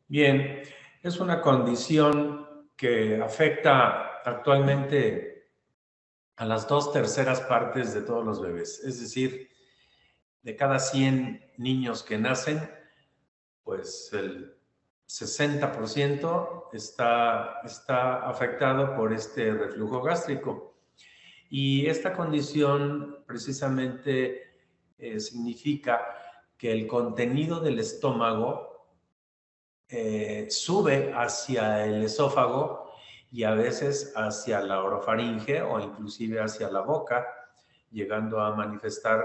Bien, es una condición que afecta actualmente a las 2/3 partes de todos los bebés. Es decir, de cada 100 niños que nacen, pues el 60% está afectado por este reflujo gástrico. Y esta condición precisamente significa que el contenido del estómago sube hacia el esófago y a veces hacia la orofaringe o inclusive hacia la boca, llegando a manifestar,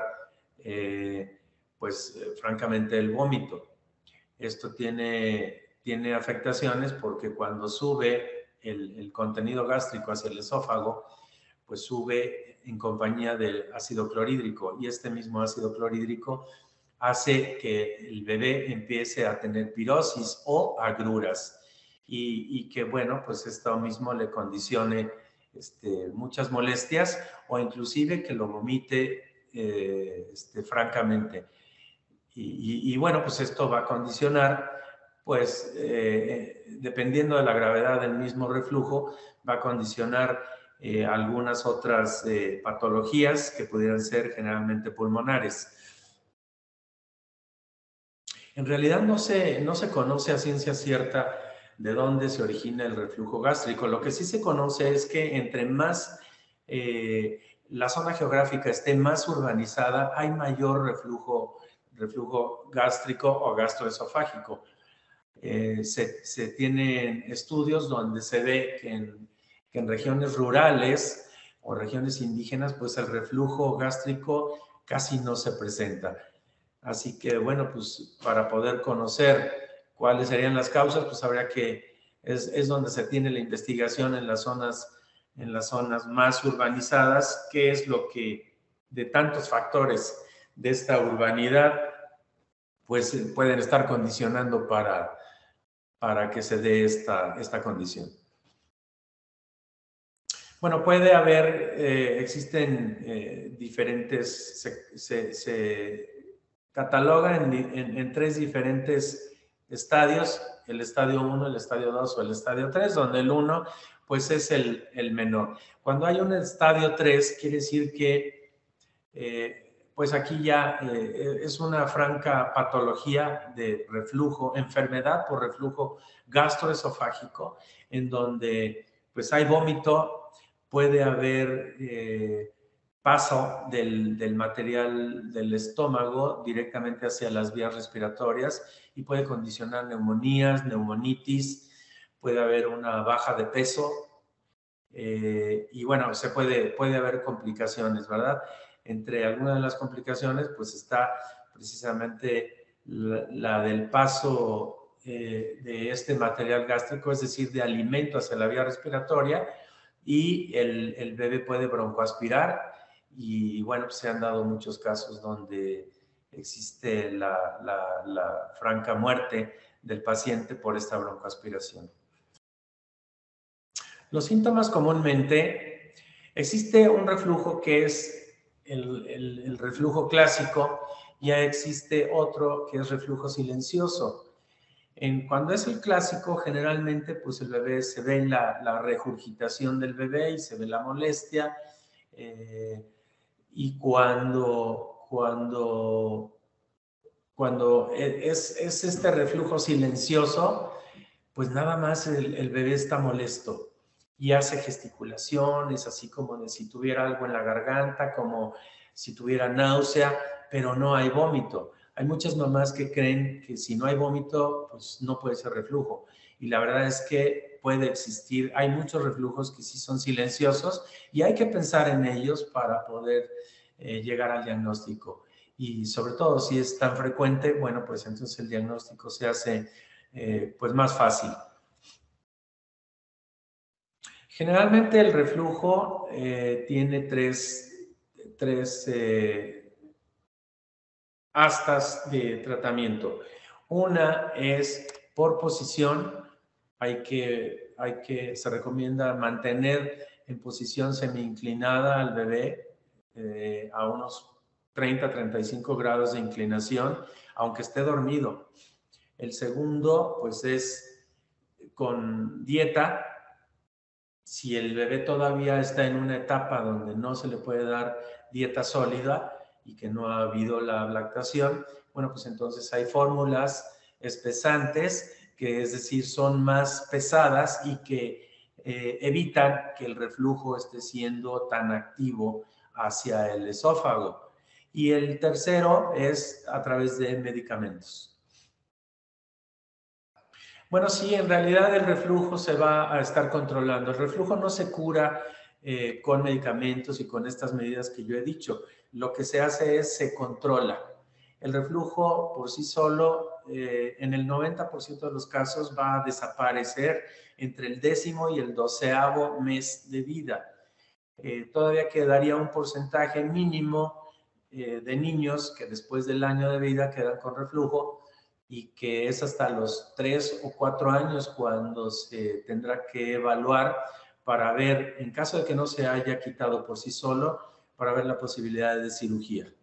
francamente, el vómito. Esto tiene afectaciones porque cuando sube el contenido gástrico hacia el esófago, pues sube en compañía del ácido clorhídrico, y este mismo ácido clorhídrico hace que el bebé empiece a tener pirosis o agruras, y que, bueno, pues esto mismo le condicione muchas molestias o inclusive que lo vomite francamente. Bueno, pues esto va a condicionar, pues, dependiendo de la gravedad del mismo reflujo, va a condicionar algunas otras patologías que pudieran ser generalmente pulmonares. En realidad no se conoce a ciencia cierta de dónde se origina el reflujo gástrico. Lo que sí se conoce es que entre más la zona geográfica esté más urbanizada, hay mayor reflujo gástrico o gastroesofágico. Se tienen estudios donde se ve que en regiones rurales o regiones indígenas, pues el reflujo gástrico casi no se presenta. Así que, bueno, pues para poder conocer cuáles serían las causas, pues habría que, es donde se tiene la investigación en las zonas más urbanizadas, qué es lo que de tantos factores de esta urbanidad, pues pueden estar condicionando para que se dé esta condición. Bueno, puede haber, existen diferentes, se cataloga en 3 diferentes estadios: el estadio 1, el estadio 2 o el estadio 3, donde el 1 pues es el menor. Cuando hay un estadio 3, quiere decir que pues aquí ya es una franca patología de reflujo, enfermedad por reflujo gastroesofágico, en donde pues hay vómito, puede haber paso del material del estómago directamente hacia las vías respiratorias y puede condicionar neumonías, neumonitis, puede haber una baja de peso, y bueno, puede haber complicaciones, ¿verdad? Entre algunas de las complicaciones, pues está precisamente la del paso de este material gástrico, es decir, de alimento hacia la vía respiratoria, y el bebé puede broncoaspirar, y bueno, pues se han dado muchos casos donde existe la franca muerte del paciente por esta broncoaspiración. Los síntomas comúnmente, existe un reflujo que es el reflujo clásico, ya existe otro que es reflujo silencioso. Cuando es el clásico, generalmente pues el bebé se ve la regurgitación del bebé y se ve la molestia, y cuando es este reflujo silencioso, pues nada más el bebé está molesto y hace gesticulaciones, así como de si tuviera algo en la garganta, como si tuviera náusea, pero no hay vómito. Hay muchas mamás que creen que si no hay vómito, pues no puede ser reflujo. Y la verdad es que puede existir, hay muchos reflujos que sí son silenciosos y hay que pensar en ellos para poder llegar al diagnóstico. Y sobre todo si es tan frecuente, bueno, pues entonces el diagnóstico se hace pues más fácil. Generalmente el reflujo tiene tres astas de tratamiento. Una es por posición. Se recomienda mantener en posición semi-inclinada al bebé a unos 30-35 grados de inclinación, aunque esté dormido. El segundo, pues es con dieta. Si el bebé todavía está en una etapa donde no se le puede dar dieta sólida y que no ha habido la lactación, bueno, pues entonces hay fórmulas espesantes, que es decir, son más pesadas y que evitan que el reflujo esté siendo tan activo hacia el esófago. Y el tercero es a través de medicamentos. Bueno, sí, en realidad el reflujo se va a estar controlando. El reflujo no se cura con medicamentos y con estas medidas que yo he dicho. Lo que se hace es se controla. El reflujo por sí solo, en el 90% de los casos, va a desaparecer entre el 10º y el 12º mes de vida. Todavía quedaría un porcentaje mínimo de niños que después del año de vida quedan con reflujo, y que es hasta los 3 o 4 años cuando se tendrá que evaluar para ver, en caso de que no se haya quitado por sí solo, para ver la posibilidad de cirugía.